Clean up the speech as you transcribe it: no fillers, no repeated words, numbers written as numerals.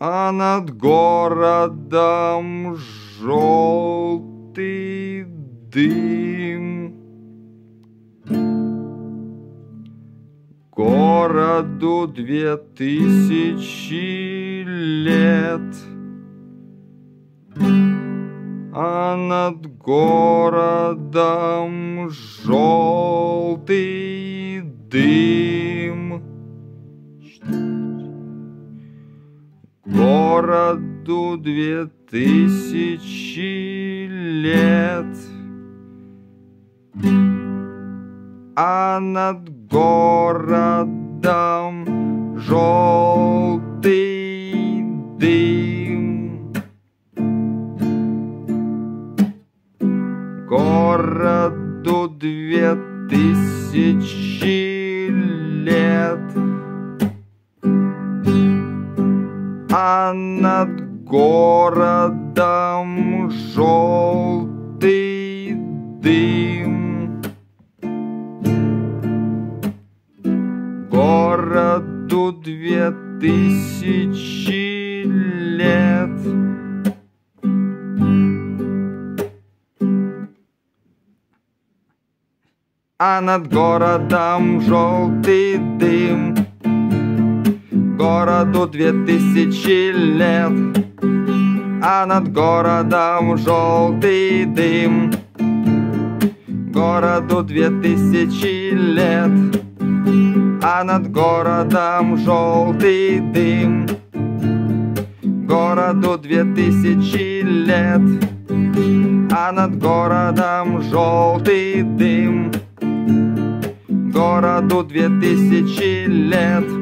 а над городом желтый дым. Городу 2000 лет, а над городом желтый дым. Городу 2000 лет, а над городом желтый дым. Городу 2000 лет, а над городом желтый дым. Городу 2000 лет, а над городом желтый дым. Городу 2000 лет, а над городом желтый дым. Городу 2000 лет, а над городом желтый дым. Городу 2000 лет, а над городом желтый дым. Городу 2000 лет,